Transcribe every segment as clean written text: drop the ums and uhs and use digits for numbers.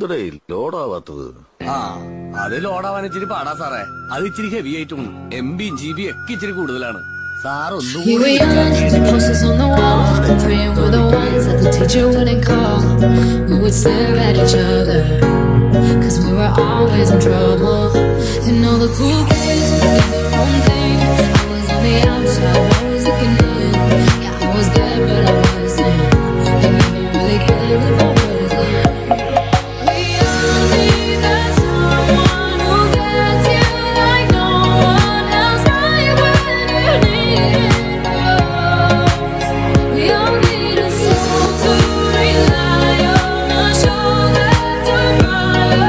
ഇതെന്തടേ ലോഡാവാത്തത്? ആ അത് ലോഡാവാൻ ഇച്ചിരി പാടാ സാറേ. അത് ഇച്ചിരി ഹെവി ആയിട്ടും MB GB ഒക്കെ ഇച്ചിരി കൂടുതലാണ്. സാർ ഒന്നുകൂടി cause we were always in trouble. And all the cool kids did their own thing. I was on the outside, I was looking in. Yeah, I was there, but I wasn't. They never really cared if I wasn't. We all need that someone who gets you like no one else, right when you need it most. We all need a soul to rely on, a shoulder to cry on.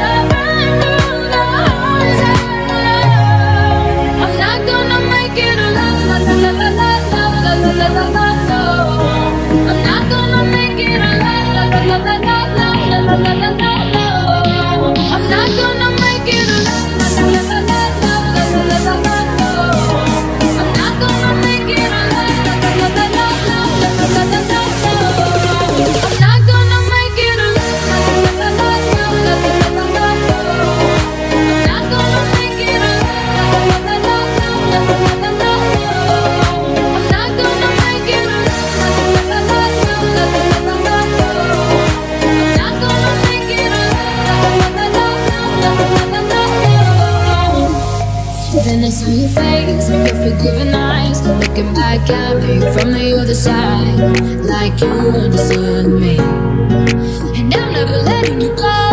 Then I saw your face, your forgiving eyes, looking back at me from the other side, like you understood me. And I'm never letting you go.